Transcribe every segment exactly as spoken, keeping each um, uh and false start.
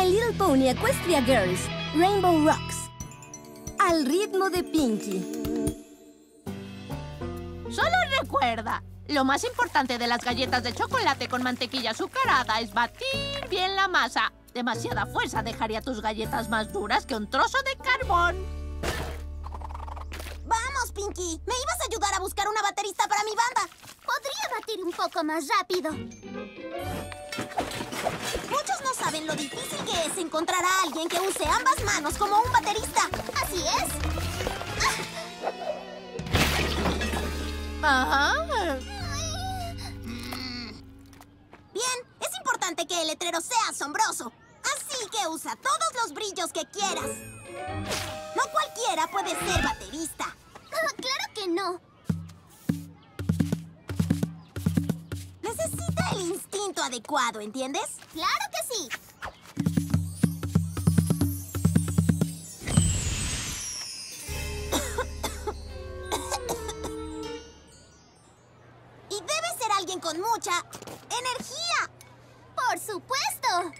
My Little Pony Equestria Girls, Rainbow Rocks. Al ritmo de Pinkie. Solo recuerda, lo más importante de las galletas de chocolate con mantequilla azucarada es batir bien la masa. Demasiada fuerza dejaría tus galletas más duras que un trozo de carbón. ¡Vamos, Pinkie! ¿Me ibas a ayudar a buscar una baterista para mi banda? Podría batir un poco más rápido. Muchos no saben lo difícil que es encontrar a alguien que use ambas manos como un baterista. Así es. Ajá. Bien, es importante que el letrero sea asombroso. Así que usa todos los brillos que quieras. No cualquiera puede ser baterista. Claro que no. Necesita el instinto adecuado, ¿entiendes? ¡Claro que sí! Y debe ser alguien con mucha energía. ¡Por supuesto!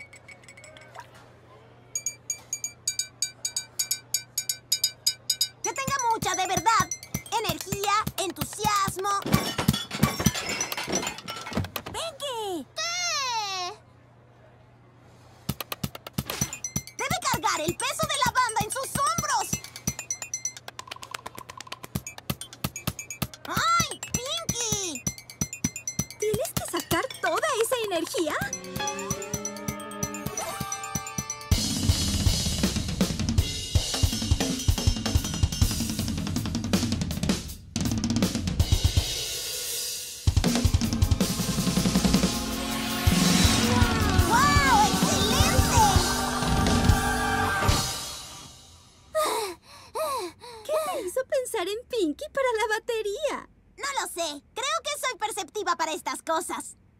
Que tenga mucha, de verdad. Energía, entusiasmo. ¡Pinkie! ¿Qué? Debe cargar el peso de la banda en sus hombros. ¡Ay, Pinkie! ¿Tienes que sacar toda esa energía? ¡Wow! ¡Excelente! ¿Qué te hizo pensar en Pinkie para la batería? No lo sé. Creo que soy perceptiva para estas cosas.